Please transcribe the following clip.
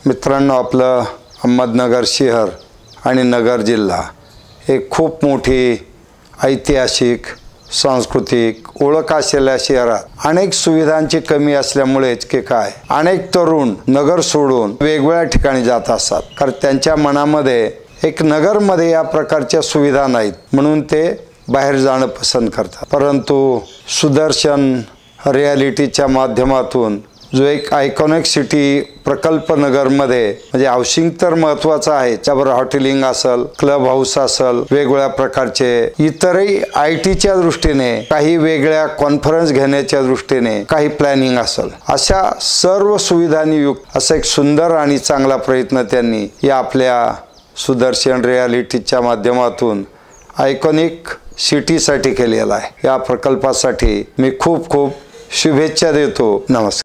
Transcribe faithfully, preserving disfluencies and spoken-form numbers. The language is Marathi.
मित्रांनो, आपलं अहमदनगर शहर आणि नगर जिल्हा एक खूप मोठी ऐतिहासिक सांस्कृतिक ओळख असलेल्या शहरात अनेक सुविधांची कमी असल्यामुळेच की काय अनेक तरुण नगर सोडून वेगवेगळ्या ठिकाणी जात असतात, कारण त्यांच्या मनामध्ये एक नगरमध्ये या प्रकारच्या सुविधा नाहीत म्हणून ते बाहेर जाणं पसंत करतात। परंतु सुदर्शन रियालिटीच्या माध्यमातून जो एक आयकॉनिक सिटी प्रकल्प नगरमध्ये म्हणजे हाऊसिंग तर महत्त्वाचं आहे, त्याबरोबर हॉटेलिंग असेल, क्लब हाऊस असेल, वेगवेगळ्या प्रकारचे इतरही आय टीच्या दृष्टीने काही वेगळ्या कॉन्फरन्स घेण्याच्या दृष्टीने काही प्लॅनिंग असेल, अशा सर्व सुविधांनी युक्त असा एक सुंदर आणि चांगला प्रयत्न त्यांनी या आपल्या सुदर्शन रियालिटीच्या माध्यमातून आयकॉनिक सिटीसाठी केलेला आहे। या प्रकल्पासाठी मी खूप खूप शुभेच्छा देतो। नमस्कार।